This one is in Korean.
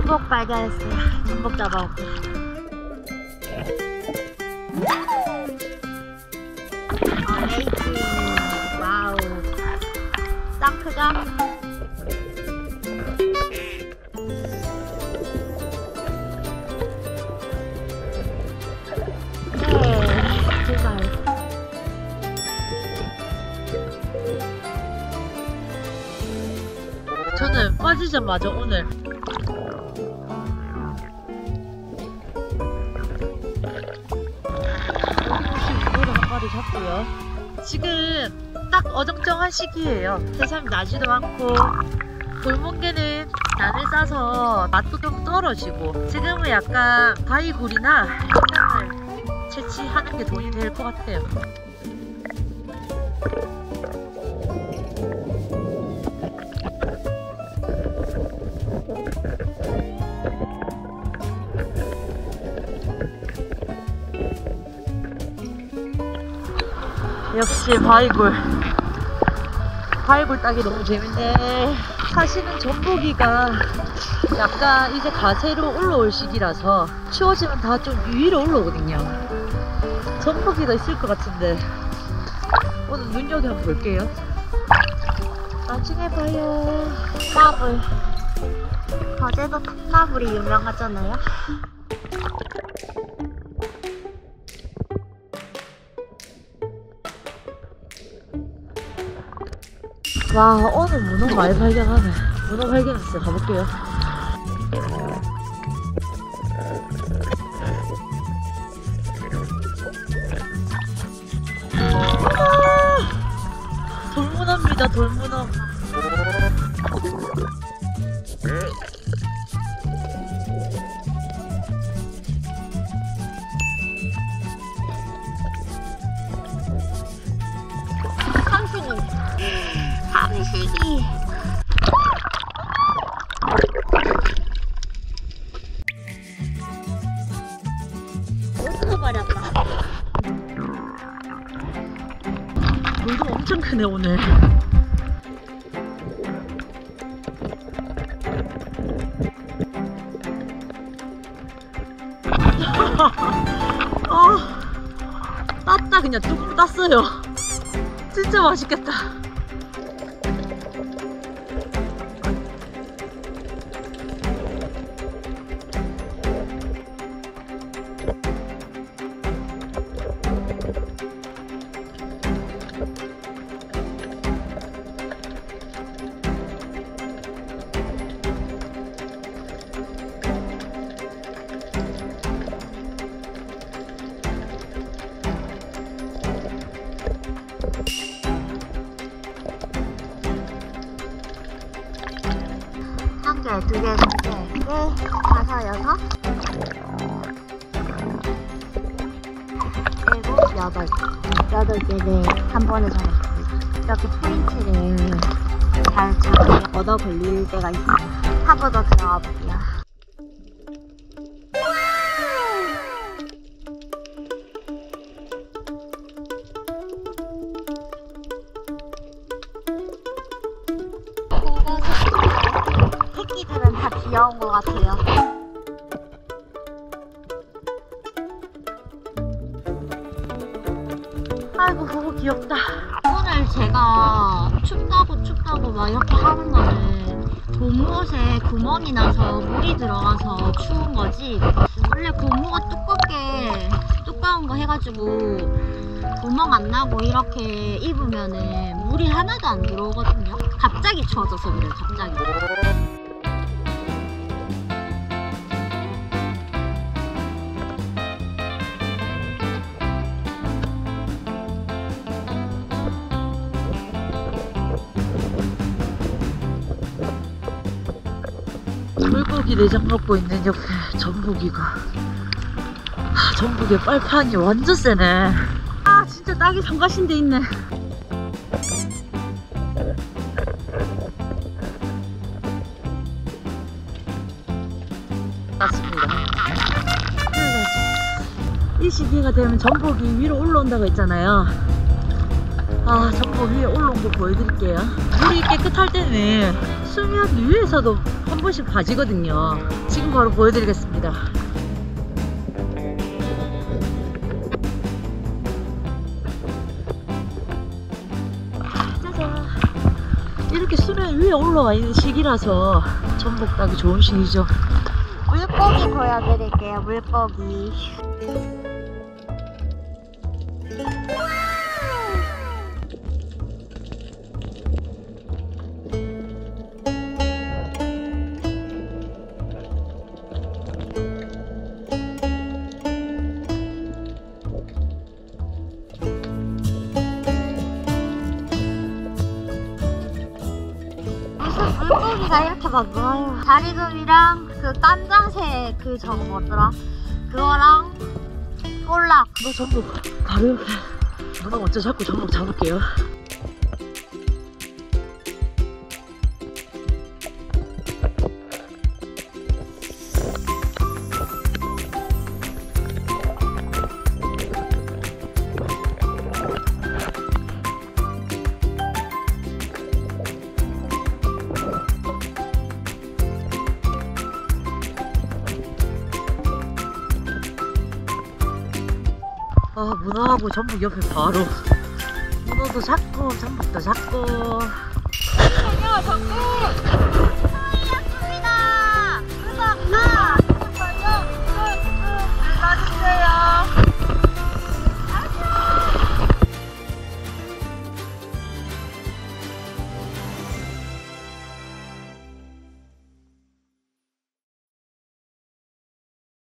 전복 발견했어요. 전복 잡아올게요. 어메이징. 와우. 짱 크죠? 네, 제발. 저는 빠지자마자 오늘 이거를 한 마리 잡고요. 지금 딱 어정쩡한 시기예요. 해삼이 나지도 않고 돌멍게는 난을 싸서 맛도 좀 떨어지고, 지금은 약간 바위굴이나 해삼을 채취하는 게 돈이 될 것 같아요. 역시 바위굴 따기 너무 재밌네. 사실은 전복이가 약간 이제 가세로 올라올 시기라서 추워지면 다 좀 위로 올라오거든요. 전복이가 있을 것 같은데 오늘 눈여겨 한번 볼게요. 나중에 봐요. 나불. 거제도 콩나물이 유명하잖아요. 와, 오늘 문어 많이 발견하네. 문어 발견했어요. 가볼게요. 돌문어입니다. 돌문어. 삼식이. 웃어버렸다. 물도 엄청 크네 오늘. 땄다. 그냥 뚝 땄어요. 진짜 맛있겠다. 한 개, 두 개, 세 개, 다섯, 여섯, 일곱, 여덟. 8개를 한 번에 잡았습니다. 이렇게 포인트를 잘 잡으면 얻어 걸릴 때가 있어요. 하고 더 들어가 볼게요. 새끼들은 다 귀여운 것 같아요. 아이고, 그거 귀엽다. 오늘 제가 춥다고 막 이렇게 하는 거는 고무옷에 구멍이 나서 물이 들어가서 추운 거지, 원래 고무가 두꺼운 거 해가지고 구멍 안 나고 이렇게 입으면은 물이 하나도 안 들어오거든요. 갑자기 추워져서 그래요. 갑자기. 물고기 내장 먹고 있는 옆에 전복이가. 전복의 빨판이 완전 세네. 아, 진짜 딱이 성가신 데 있네. 맞습니다. 이 시기가 되면 전복이 위로 올라온다고 했잖아요. 아, 전복 위에 올라온 거 보여드릴게요. 물이 깨끗할 때는 수면 위에서도 한 한 번씩 봐지거든요. 지금 바로 보여드리겠습니다. 짜잔. 이렇게 수면 위에 올라와 있는 시기라서 전복 따기 좋은 시기죠. 물고기 보여드릴게요. 물고기. 무슨 물고기가 이렇게 많아요. 다리금이랑 그 깜장새 그 저거 뭐더라? 그거랑 볼락. 너 전복 바로 옆에 누나 먼저 잡고 전복 잡을게요. 아, 문어하고 전복 옆에 바로. 문어도 잡고 전복도 잡고. 야, 전복!